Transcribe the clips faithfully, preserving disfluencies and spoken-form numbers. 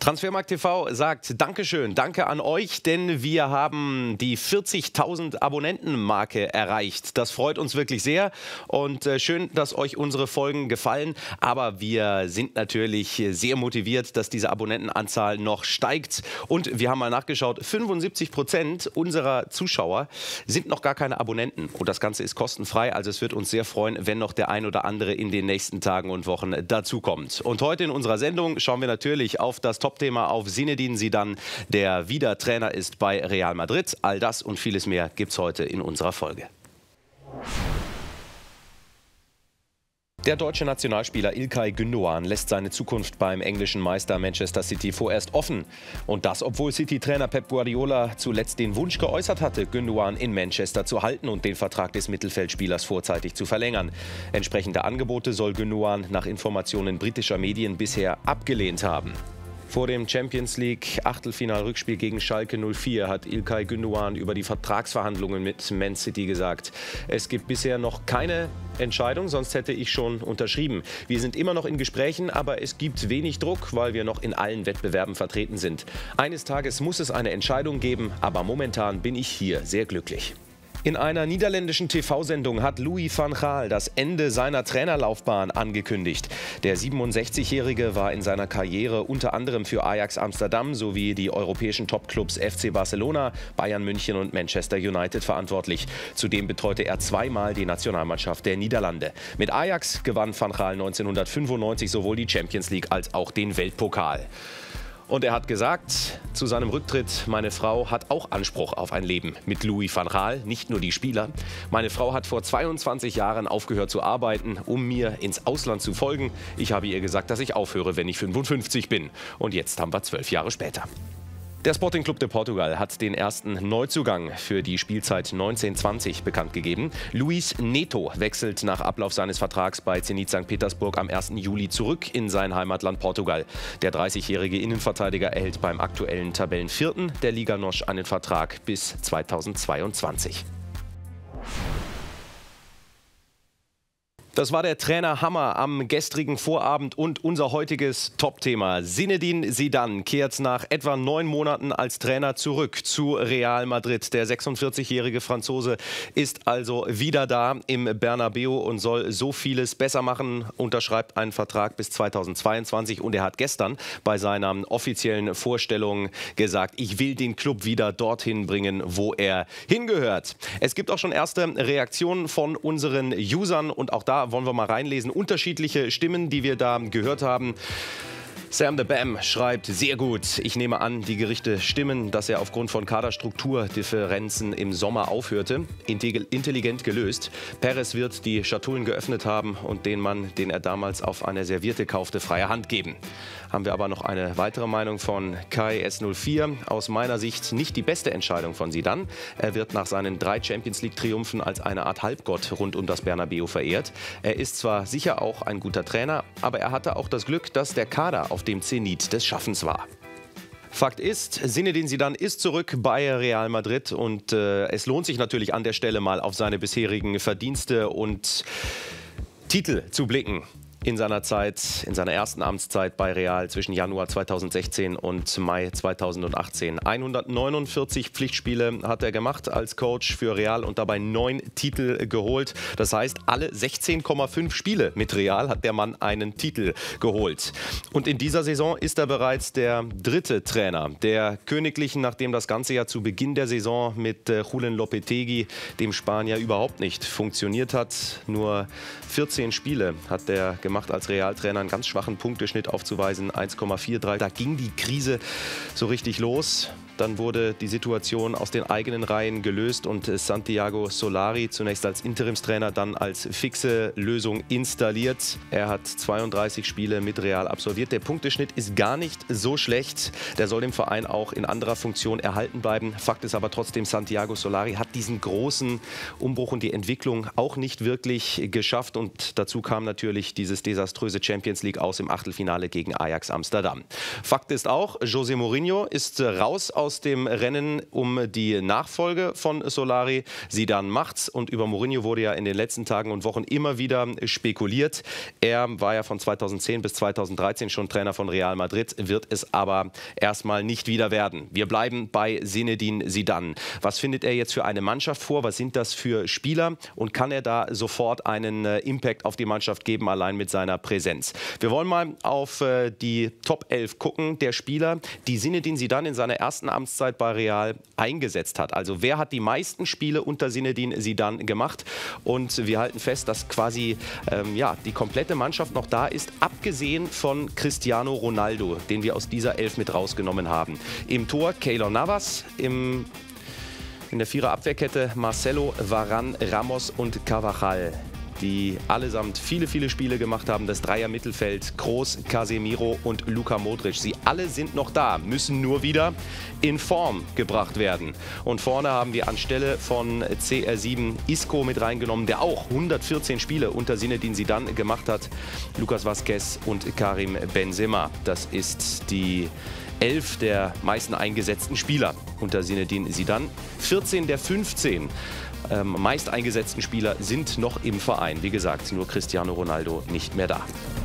Transfermarkt T V sagt Dankeschön, danke an euch, denn wir haben die vierzigtausend Abonnenten-Marke erreicht. Das freut uns wirklich sehr und äh, schön, dass euch unsere Folgen gefallen. Aber wir sind natürlich sehr motiviert, dass diese Abonnentenanzahl noch steigt. Und wir haben mal nachgeschaut, fünfundsiebzig Prozent unserer Zuschauer sind noch gar keine Abonnenten. Und das Ganze ist kostenfrei, also es wird uns sehr freuen, wenn noch der ein oder andere in den nächsten Tagen und Wochen dazukommt. Und heute in unserer Sendung schauen wir natürlich auf das Top-Thema, auf Zinedine Zidane, der wieder Trainer ist bei Real Madrid. All das und vieles mehr gibt es heute in unserer Folge. Der deutsche Nationalspieler İlkay Gündoğan lässt seine Zukunft beim englischen Meister Manchester City vorerst offen. Und das, obwohl City-Trainer Pep Guardiola zuletzt den Wunsch geäußert hatte, Gündoğan in Manchester zu halten und den Vertrag des Mittelfeldspielers vorzeitig zu verlängern. Entsprechende Angebote soll Gündoğan nach Informationen britischer Medien bisher abgelehnt haben. Vor dem Champions League Achtelfinal-Rückspiel gegen Schalke null vier hat İlkay Gündoğan über die Vertragsverhandlungen mit Man City gesagt: Es gibt bisher noch keine Entscheidung, sonst hätte ich schon unterschrieben. Wir sind immer noch in Gesprächen, aber es gibt wenig Druck, weil wir noch in allen Wettbewerben vertreten sind. Eines Tages muss es eine Entscheidung geben, aber momentan bin ich hier sehr glücklich. In einer niederländischen T V-Sendung hat Louis van Gaal das Ende seiner Trainerlaufbahn angekündigt. Der siebenundsechzigjährige war in seiner Karriere unter anderem für Ajax Amsterdam sowie die europäischen Topclubs F C Barcelona, Bayern München und Manchester United verantwortlich. Zudem betreute er zweimal die Nationalmannschaft der Niederlande. Mit Ajax gewann van Gaal neunzehnhundertfünfundneunzig sowohl die Champions League als auch den Weltpokal. Und er hat gesagt, zu seinem Rücktritt: Meine Frau hat auch Anspruch auf ein Leben mit Louis van Gaal, nicht nur die Spieler. Meine Frau hat vor zweiundzwanzig Jahren aufgehört zu arbeiten, um mir ins Ausland zu folgen. Ich habe ihr gesagt, dass ich aufhöre, wenn ich fünfundfünfzig bin. Und jetzt haben wir zwölf Jahre später. Der Sporting Club de Portugal hat den ersten Neuzugang für die Spielzeit neunzehn zwanzig bekannt gegeben. Luis Neto wechselt nach Ablauf seines Vertrags bei Zenit Sankt Petersburg am ersten Juli zurück in sein Heimatland Portugal. Der dreißigjährige Innenverteidiger erhält beim aktuellen Tabellenvierten der Liga N O S einen Vertrag bis zweitausendzweiundzwanzig. Das war der Trainerhammer am gestrigen Vorabend und unser heutiges Top-Thema. Zinedine Zidane kehrt nach etwa neun Monaten als Trainer zurück zu Real Madrid. Der sechsundvierzigjährige Franzose ist also wieder da im Bernabeu und soll so vieles besser machen, unterschreibt einen Vertrag bis zweitausendzweiundzwanzig. Und er hat gestern bei seiner offiziellen Vorstellung gesagt, ich will den Club wieder dorthin bringen, wo er hingehört. Es gibt auch schon erste Reaktionen von unseren Usern und auch da wollen wir mal reinlesen. Unterschiedliche Stimmen, die wir da gehört haben. Sam the Bam schreibt: Sehr gut. Ich nehme an, die Gerichte stimmen, dass er aufgrund von Kaderstrukturdifferenzen im Sommer aufhörte. Intelligent gelöst. Perez wird die Schatullen geöffnet haben und den Mann, den er damals auf einer Serviette kaufte, freie Hand geben. Haben wir aber noch eine weitere Meinung von Kai S null vier. Aus meiner Sicht nicht die beste Entscheidung von Zidane. Er wird nach seinen drei Champions League Triumphen als eine Art Halbgott rund um das Bernabeu verehrt. Er ist zwar sicher auch ein guter Trainer, aber er hatte auch das Glück, dass der Kader auf dem Zenit des Schaffens war. Fakt ist, Zinedine Zidane ist zurück bei Real Madrid und äh, es lohnt sich natürlich an der Stelle mal auf seine bisherigen Verdienste und Titel zu blicken. In seiner Zeit, in seiner ersten Amtszeit bei Real zwischen Januar zweitausendsechzehn und Mai zweitausendachtzehn. hundertneunundvierzig Pflichtspiele hat er gemacht als Coach für Real und dabei neun Titel geholt. Das heißt, alle sechzehn Komma fünf Spiele mit Real hat der Mann einen Titel geholt. Und in dieser Saison ist er bereits der dritte Trainer der Königlichen, nachdem das Ganze ja zu Beginn der Saison mit Julen Lopetegui, dem Spanier, überhaupt nicht funktioniert hat. Nur vierzehn Spiele hat er gemacht als Realtrainer, einen ganz schwachen Punkteschnitt aufzuweisen, eins Komma dreiundvierzig. Da ging die Krise so richtig los. Dann wurde die Situation aus den eigenen Reihen gelöst und Santiago Solari zunächst als Interimstrainer, dann als fixe Lösung installiert. Er hat zweiunddreißig Spiele mit Real absolviert. Der Punkteschnitt ist gar nicht so schlecht. Der soll dem Verein auch in anderer Funktion erhalten bleiben. Fakt ist aber trotzdem, Santiago Solari hat diesen großen Umbruch und die Entwicklung auch nicht wirklich geschafft. Und dazu kam natürlich dieses desaströse Champions League aus im Achtelfinale gegen Ajax Amsterdam. Fakt ist auch, José Mourinho ist raus aus aus dem Rennen um die Nachfolge von Solari. Zidane macht's, und über Mourinho wurde ja in den letzten Tagen und Wochen immer wieder spekuliert. Er war ja von zweitausendzehn bis zweitausenddreizehn schon Trainer von Real Madrid, wird es aber erstmal nicht wieder werden. Wir bleiben bei Zinedine Zidane. Was findet er jetzt für eine Mannschaft vor? Was sind das für Spieler? Und kann er da sofort einen äh, Impact auf die Mannschaft geben, allein mit seiner Präsenz? Wir wollen mal auf äh, die Top elf gucken der Spieler, die Zinedine Zidane in seiner ersten Amtszeit bei Real eingesetzt hat. Also wer hat die meisten Spiele unter Zinedine Zidane gemacht? Und wir halten fest, dass quasi ähm, ja, die komplette Mannschaft noch da ist, abgesehen von Cristiano Ronaldo, den wir aus dieser Elf mit rausgenommen haben. Im Tor Keylor Navas, im in der Vierer-Abwehrkette Marcelo, Varane, Ramos und Carvajal, die allesamt viele, viele Spiele gemacht haben. Das Dreier-Mittelfeld, Kroos, Casemiro und Luka Modric. Sie alle sind noch da, müssen nur wieder in Form gebracht werden. Und vorne haben wir anstelle von C R sieben Isco mit reingenommen, der auch hundertvierzehn Spiele unter Zinedine Zidane gemacht hat. Lucas Vazquez und Karim Benzema. Das ist die elf der meisten eingesetzten Spieler unter Zinedine Zidane. vierzehn der fünfzehn ähm, meist eingesetzten Spieler sind noch im Verein. Wie gesagt, nur Cristiano Ronaldo nicht mehr da.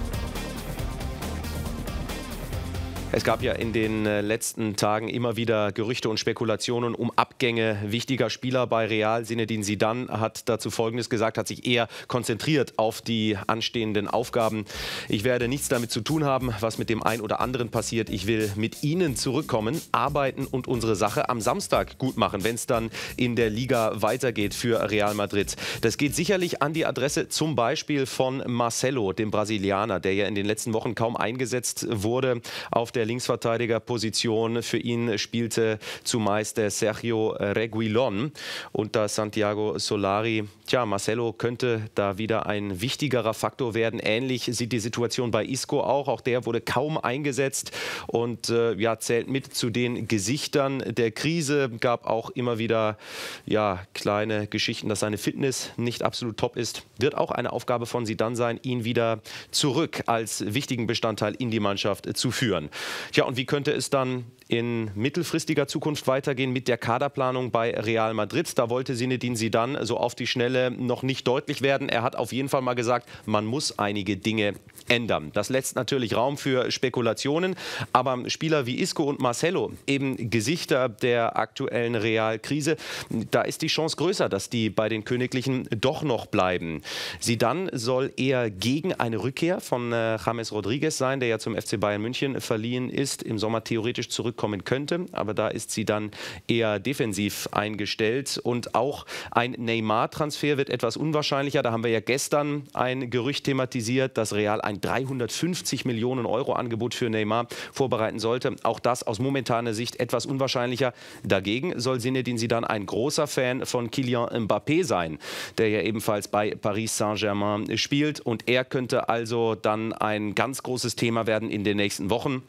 Es gab ja in den letzten Tagen immer wieder Gerüchte und Spekulationen um Abgänge wichtiger Spieler bei Real. Zinedine Zidane hat dazu Folgendes gesagt, hat sich eher konzentriert auf die anstehenden Aufgaben. Ich werde nichts damit zu tun haben, was mit dem einen oder anderen passiert. Ich will mit Ihnen zurückkommen, arbeiten und unsere Sache am Samstag gut machen, wenn es dann in der Liga weitergeht für Real Madrid. Das geht sicherlich an die Adresse zum Beispiel von Marcelo, dem Brasilianer, der ja in den letzten Wochen kaum eingesetzt wurde auf der der Linksverteidigerposition. Für ihn spielte zumeist der Sergio Reguilón unter Santiago Solari. Tja, Marcelo könnte da wieder ein wichtigerer Faktor werden. Ähnlich sieht die Situation bei Isco auch. Auch der wurde kaum eingesetzt und äh, ja, zählt mit zu den Gesichtern der Krise. Gab auch immer wieder ja, kleine Geschichten, dass seine Fitness nicht absolut top ist. Wird auch eine Aufgabe von Zidane sein, ihn wieder zurück als wichtigen Bestandteil in die Mannschaft zu führen. Tja, und wie könnte es dann in mittelfristiger Zukunft weitergehen mit der Kaderplanung bei Real Madrid? Da wollte Zinedine Zidane so auf die Schnelle noch nicht deutlich werden. Er hat auf jeden Fall mal gesagt, man muss einige Dinge ändern. Das lässt natürlich Raum für Spekulationen, aber Spieler wie Isco und Marcelo, eben Gesichter der aktuellen Real-Krise, da ist die Chance größer, dass die bei den Königlichen doch noch bleiben. Zidane soll eher gegen eine Rückkehr von äh, James Rodriguez sein, der ja zum F C Bayern München verliehen ist, im Sommer theoretisch zurückkommen könnte, aber da ist sie dann eher defensiv eingestellt. Und auch ein Neymar-Transfer wird etwas unwahrscheinlicher. Da haben wir ja gestern ein Gerücht thematisiert, dass Real ein dreihundertfünfzig Millionen Euro Angebot für Neymar vorbereiten sollte. Auch das aus momentaner Sicht etwas unwahrscheinlicher. Dagegen soll Zinedine Zidane ein großer Fan von Kylian Mbappé sein, der ja ebenfalls bei Paris Saint-Germain spielt. Und er könnte also dann ein ganz großes Thema werden in den nächsten Wochen.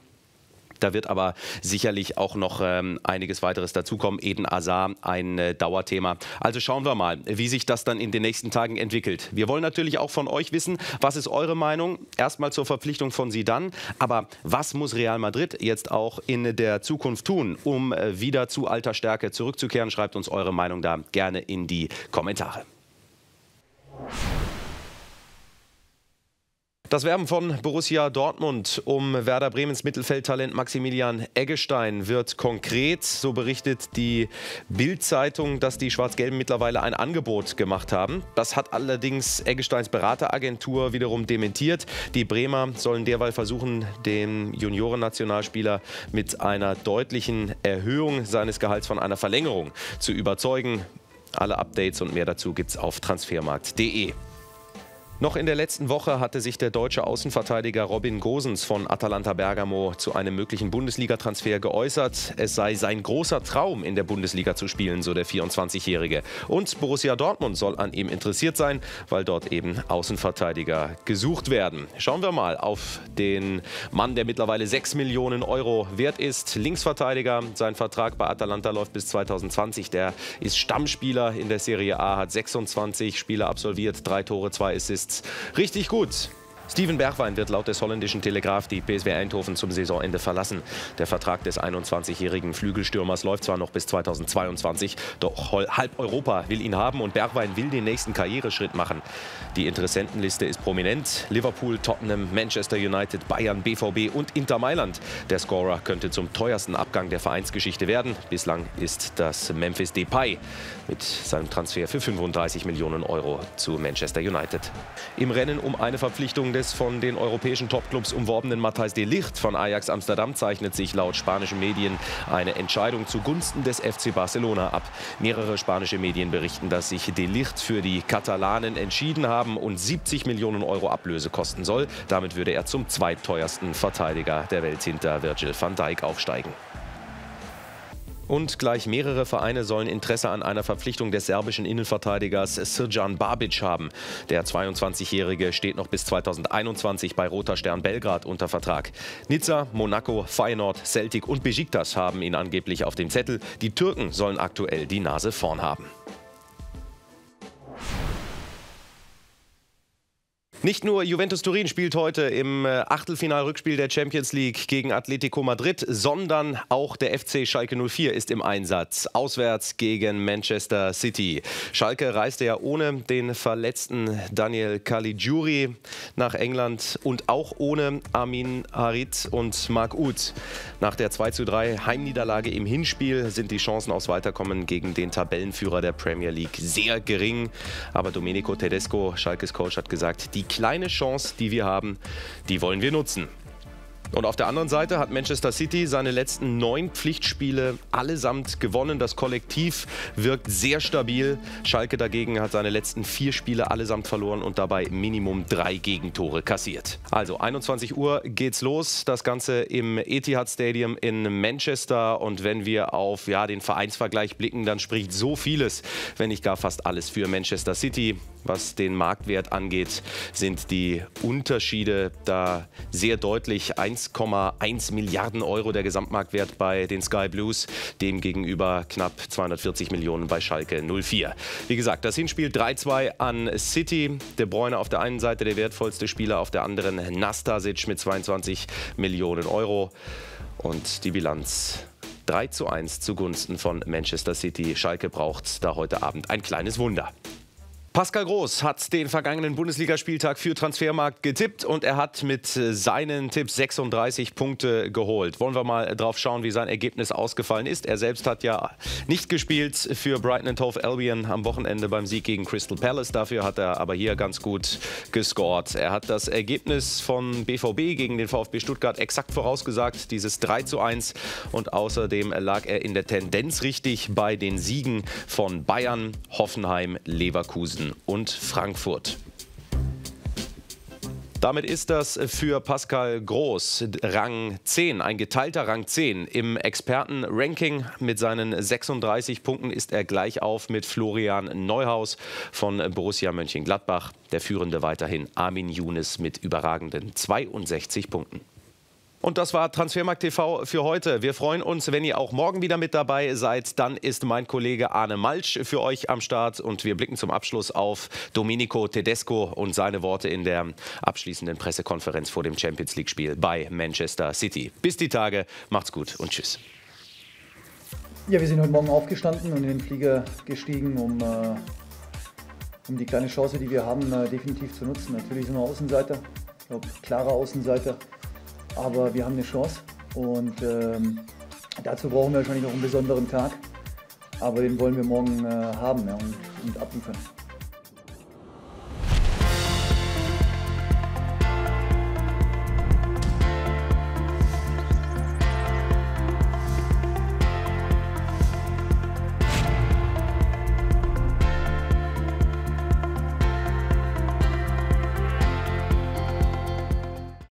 Da wird aber sicherlich auch noch ähm, einiges weiteres dazukommen. Eden Hazard, ein äh, Dauerthema. Also schauen wir mal, wie sich das dann in den nächsten Tagen entwickelt. Wir wollen natürlich auch von euch wissen, was ist eure Meinung? Erstmal zur Verpflichtung von Zidane. Aber was muss Real Madrid jetzt auch in der Zukunft tun, um äh, wieder zu alter Stärke zurückzukehren? Schreibt uns eure Meinung da gerne in die Kommentare. Das Werben von Borussia Dortmund um Werder Bremens Mittelfeldtalent Maximilian Eggestein wird konkret. So berichtet die Bild-Zeitung, dass die Schwarz-Gelben mittlerweile ein Angebot gemacht haben. Das hat allerdings Eggesteins Berateragentur wiederum dementiert. Die Bremer sollen derweil versuchen, den Junioren-Nationalspieler mit einer deutlichen Erhöhung seines Gehalts von einer Verlängerung zu überzeugen. Alle Updates und mehr dazu gibt es auf transfermarkt punkt de. Noch in der letzten Woche hatte sich der deutsche Außenverteidiger Robin Gosens von Atalanta Bergamo zu einem möglichen Bundesliga-Transfer geäußert. Es sei sein großer Traum, in der Bundesliga zu spielen, so der vierundzwanzigjährige. Und Borussia Dortmund soll an ihm interessiert sein, weil dort eben Außenverteidiger gesucht werden. Schauen wir mal auf den Mann, der mittlerweile sechs Millionen Euro wert ist. Linksverteidiger, sein Vertrag bei Atalanta läuft bis zweitausendzwanzig. Der ist Stammspieler in der Serie A, hat sechsundzwanzig Spiele absolviert, drei Tore, zwei Assists. Richtig gut. Steven Bergwijn wird laut des holländischen Telegraaf die P S V Eindhoven zum Saisonende verlassen. Der Vertrag des einundzwanzigjährigen Flügelstürmers läuft zwar noch bis zweitausendzweiundzwanzig, doch halb Europa will ihn haben und Bergwijn will den nächsten Karriereschritt machen. Die Interessentenliste ist prominent. Liverpool, Tottenham, Manchester United, Bayern, B V B und Inter Mailand. Der Scorer könnte zum teuersten Abgang der Vereinsgeschichte werden. Bislang ist das Memphis Depay mit seinem Transfer für fünfunddreißig Millionen Euro zu Manchester United. Im Rennen um eine Verpflichtung des von den europäischen Topclubs umworbenen Matthijs de Ligt von Ajax Amsterdam zeichnet sich laut spanischen Medien eine Entscheidung zugunsten des F C Barcelona ab. Mehrere spanische Medien berichten, dass sich de Ligt für die Katalanen entschieden haben und siebzig Millionen Euro Ablöse kosten soll. Damit würde er zum zweitteuersten Verteidiger der Welt hinter Virgil van Dijk aufsteigen. Und gleich mehrere Vereine sollen Interesse an einer Verpflichtung des serbischen Innenverteidigers Srđan Babić haben. Der zweiundzwanzigjährige steht noch bis zweitausendeinundzwanzig bei Roter Stern Belgrad unter Vertrag. Nizza, Monaco, Feyenoord, Celtic und Beşiktaş haben ihn angeblich auf dem Zettel. Die Türken sollen aktuell die Nase vorn haben. Nicht nur Juventus Turin spielt heute im Achtelfinal-Rückspiel der Champions League gegen Atletico Madrid, sondern auch der F C Schalke null vier ist im Einsatz, auswärts gegen Manchester City. Schalke reiste ja ohne den verletzten Daniel Caligiuri nach England und auch ohne Amin Harit und Marc Uth. Nach der zwei zu drei Heimniederlage im Hinspiel sind die Chancen aufs Weiterkommen gegen den Tabellenführer der Premier League sehr gering. Aber Domenico Tedesco, Schalkes Coach, hat gesagt, die kleine Chance, die wir haben, die wollen wir nutzen. Und auf der anderen Seite hat Manchester City seine letzten neun Pflichtspiele allesamt gewonnen. Das Kollektiv wirkt sehr stabil. Schalke dagegen hat seine letzten vier Spiele allesamt verloren und dabei Minimum drei Gegentore kassiert. Also einundzwanzig Uhr geht's los. Das Ganze im Etihad Stadium in Manchester. Und wenn wir auf ja, den Vereinsvergleich blicken, dann spricht so vieles, wenn nicht gar fast alles für Manchester City. Was den Marktwert angeht, sind die Unterschiede da sehr deutlich. eins Komma eins Milliarden Euro der Gesamtmarktwert bei den Sky Blues, demgegenüber knapp zweihundertvierzig Millionen bei Schalke null vier. Wie gesagt, das Hinspiel drei zwei an City. De Bruyne auf der einen Seite der wertvollste Spieler, auf der anderen Nastasic mit zweiundzwanzig Millionen Euro. Und die Bilanz drei zu eins zugunsten von Manchester City. Schalke braucht da heute Abend ein kleines Wunder. Pascal Groß hat den vergangenen Bundesligaspieltag für Transfermarkt getippt und er hat mit seinen Tipps sechsunddreißig Punkte geholt. Wollen wir mal drauf schauen, wie sein Ergebnis ausgefallen ist. Er selbst hat ja nicht gespielt für Brighton and Hove Albion am Wochenende beim Sieg gegen Crystal Palace. Dafür hat er aber hier ganz gut gescored. Er hat das Ergebnis von B V B gegen den VfB Stuttgart exakt vorausgesagt, dieses drei zu eins. Und außerdem lag er in der Tendenz richtig bei den Siegen von Bayern, Hoffenheim, Leverkusen und Frankfurt. Damit ist das für Pascal Groß Rang zehn, ein geteilter Rang zehn. Im Experten-Ranking mit seinen sechsunddreißig Punkten ist er gleich auf mit Florian Neuhaus von Borussia Mönchengladbach. Der Führende weiterhin Armin Younes mit überragenden zweiundsechzig Punkten. Und das war Transfermarkt T V für heute. Wir freuen uns, wenn ihr auch morgen wieder mit dabei seid. Dann ist mein Kollege Arne Malsch für euch am Start. Und wir blicken zum Abschluss auf Domenico Tedesco und seine Worte in der abschließenden Pressekonferenz vor dem Champions-League-Spiel bei Manchester City. Bis die Tage, macht's gut und tschüss. Ja, wir sind heute Morgen aufgestanden und in den Flieger gestiegen, um, äh, um die kleine Chance, die wir haben, äh, definitiv zu nutzen. Natürlich sind wir Außenseiter, ich glaube, klarer Außenseiter. Aber wir haben eine Chance und ähm, dazu brauchen wir wahrscheinlich noch einen besonderen Tag. Aber den wollen wir morgen äh, haben, ja, und, und abliefern.